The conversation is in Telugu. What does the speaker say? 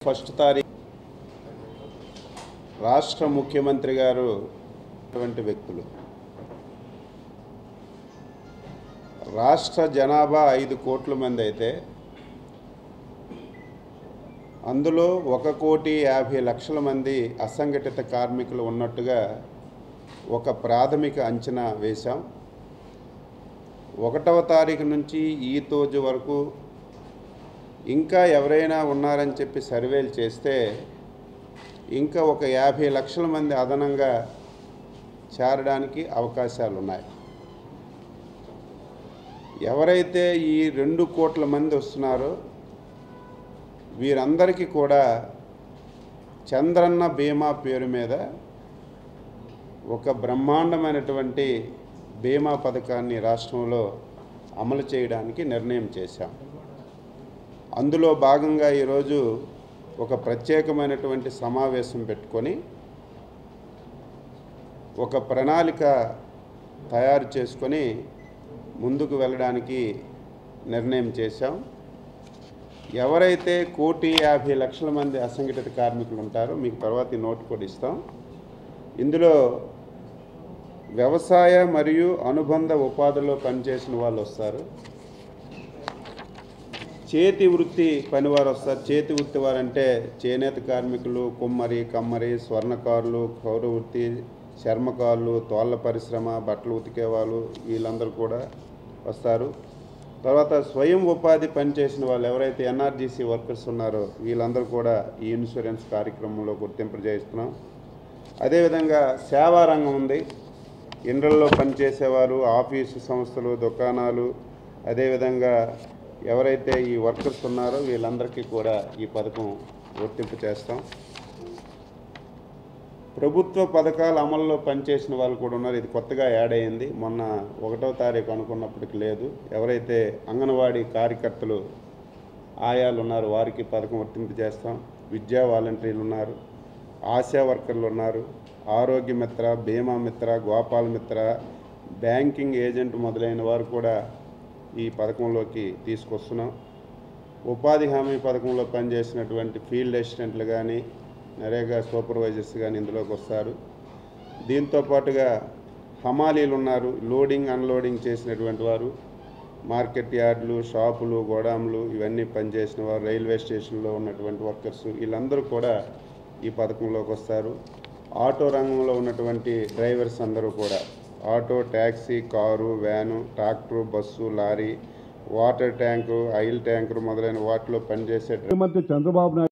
ఫస్ట్ తారీఖు రాష్ట్ర ముఖ్యమంత్రి గారు అటువంటి వ్యక్తులు రాష్ట్ర జనాభా 5 కోట్ల మంది అయితే అందులో 1,50,00,000 మంది అసంఘటిత కార్మికులు ఉన్నట్టుగా ఒక ప్రాథమిక అంచనా వేశాం. 1వ తారీఖు నుంచి ఈ రోజు వరకు ఇంకా ఎవరైనా ఉన్నారని చెప్పి సర్వేలు చేస్తే ఇంకా ఒక 50,00,000 మంది అదనంగా చేరడానికి అవకాశాలు ఉన్నాయి. ఎవరైతే ఈ 2 కోట్ల మంది వస్తున్నారో వీరందరికీ కూడా చంద్రన్న బీమా పేరు మీద ఒక బ్రహ్మాండమైనటువంటి బీమా పథకాన్ని రాష్ట్రంలో అమలు చేయడానికి నిర్ణయం చేశాం. అందులో భాగంగా ఈరోజు ఒక ప్రత్యేకమైనటువంటి సమావేశం పెట్టుకొని ఒక ప్రణాళిక తయారు చేసుకొని ముందుకు వెళ్ళడానికి నిర్ణయం చేశాం. ఎవరైతే 1,50,00,000 మంది అసంఘటిత కార్మికులు ఉంటారో మీకు తర్వాత ఈ నోట్ కూడా ఇస్తాం. ఇందులో వ్యవసాయ మరియు అనుబంధ ఉపాధిలో పనిచేసిన వాళ్ళు వస్తారు, చేతి వృత్తి పనివారు వస్తారు. చేతి వృత్తి వారంటే చేనేత కార్మికులు, కుమ్మరి, కమ్మరి, స్వర్ణకారులు, కౌర వృత్తి, చర్మకారులు, తోళ్ల పరిశ్రమ, బట్టలు ఉతికేవాళ్ళు వీళ్ళందరూ కూడా వస్తారు. తర్వాత స్వయం ఉపాధి పనిచేసిన వాళ్ళు ఎవరైతే ఎన్ఆర్జీసీ వర్కర్స్ ఉన్నారో వీళ్ళందరూ కూడా ఈ ఇన్సూరెన్స్ కార్యక్రమంలో గుర్తింపు చేస్తున్నాం. అదేవిధంగా సేవా రంగం ఉంది. ఇండ్లల్లో పనిచేసేవారు, ఆఫీసు సంస్థలు, దుకాణాలు, అదేవిధంగా ఎవరైతే ఈ వర్కర్స్ ఉన్నారో వీళ్ళందరికీ కూడా ఈ పథకం వర్తింపు చేస్తాం. ప్రభుత్వ పథకాల అమల్లో పనిచేసిన వాళ్ళు కూడా ఉన్నారు. ఇది కొత్తగా యాడ్ అయ్యింది. మొన్న 1వ తారీఖు అనుకున్నప్పటికీ లేదు. ఎవరైతే అంగన్వాడీ కార్యకర్తలు, ఆయాలు ఉన్నారో వారికి పథకం వర్తింపు చేస్తాం. విద్యా వాలంటీర్లు ఉన్నారు, ఆశా వర్కర్లు ఉన్నారు, ఆరోగ్య మిత్ర, బీమా మిత్ర, గోపాల మిత్ర, బ్యాంకింగ్ ఏజెంట్ మొదలైన వారు కూడా ఈ పథకంలోకి తీసుకొస్తున్నాం. ఉపాధి హామీ పథకంలో పనిచేసినటువంటి ఫీల్డ్ అసిస్టెంట్లు కానీ, నరేగా సూపర్వైజర్స్ కానీ ఇందులోకి వస్తారు. దీంతో పాటుగా హమాలీలు ఉన్నారు, లోడింగ్ అన్లోడింగ్ చేసినటువంటి వారు, మార్కెట్ యార్డులు, షాపులు, గోడాములు ఇవన్నీ పనిచేసిన వారు, రైల్వే స్టేషన్లో ఉన్నటువంటి వర్కర్స్ వీళ్ళందరూ కూడా ఈ పథకంలోకి వస్తారు. ఆటో రంగంలో ఉన్నటువంటి డ్రైవర్స్ అందరూ కూడా auto, taxi, car, van, tractor, bus, lorry, water tank, oil tanker మొదలైన వాటిలో పనిచేసే ముఖ్యమంత్రి చంద్రబాబు నాయుడు